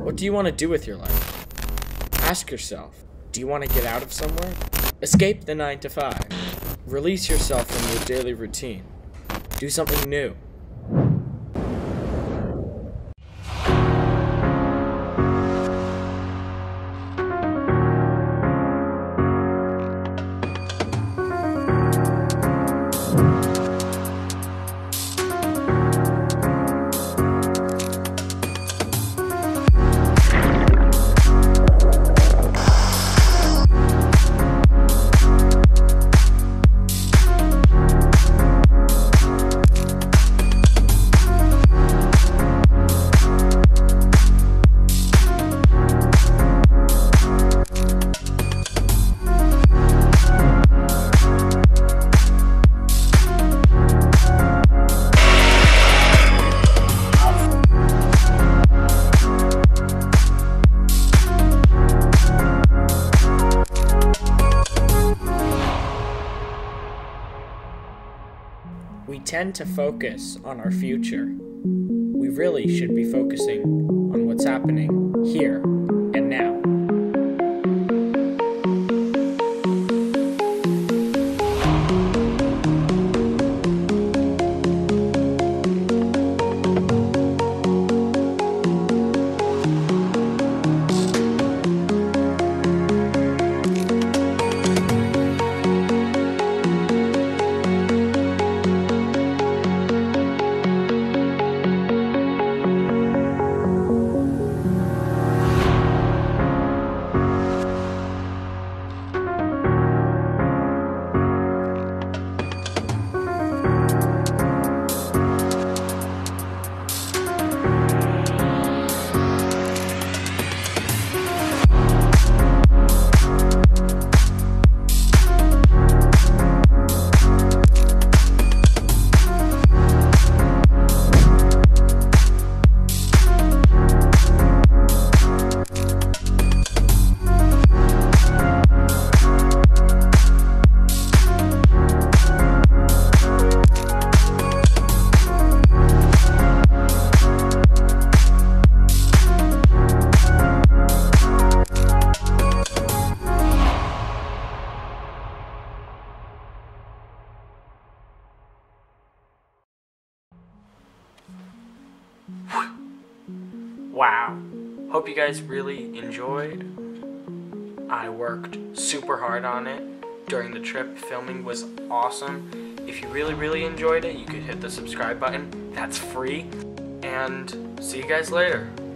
What do you want to do with your life? Ask yourself, do you want to get out of somewhere? Escape the 9 to 5. Release yourself from your daily routine. Do something new. We tend to focus on our future. We really should be focusing on what's happening here and now. Wow, hope you guys really enjoyed. I worked super hard on it during the trip. Filming was awesome. If you really enjoyed it, you could hit the subscribe button. That's free. And see you guys later.